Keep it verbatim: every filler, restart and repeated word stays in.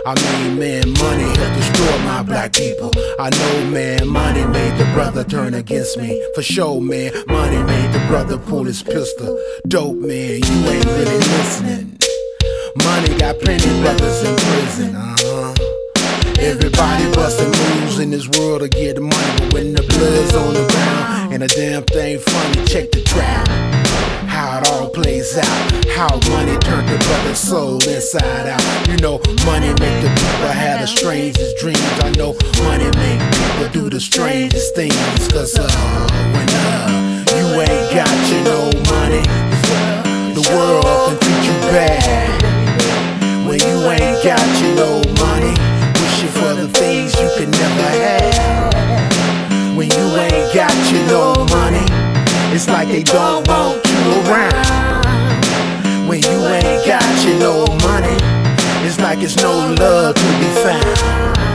I mean, man, money helped destroy my black people. I know, man, money made the brother turn against me. For sure, man, money made the brother pull his pistol. Dope, man, you ain't really listening. Money got plenty brothers in prison, uh-huh. Everybody busting moves in this world to get the money, but when the blood's on the ground and a damn thing funny, check the trap. How it all plays out, how money turned the brother's soul inside out. You know, money make the people have the strangest dreams. I know money make people do the strangest things. Cause uh, when uh, you ain't got you no money, the world can treat you bad. When you ain't got you no money, wishing for the things you can never have. When you ain't got you no money, it's like they don't want you around. When you ain't got you no money, it's like it's no love to be found.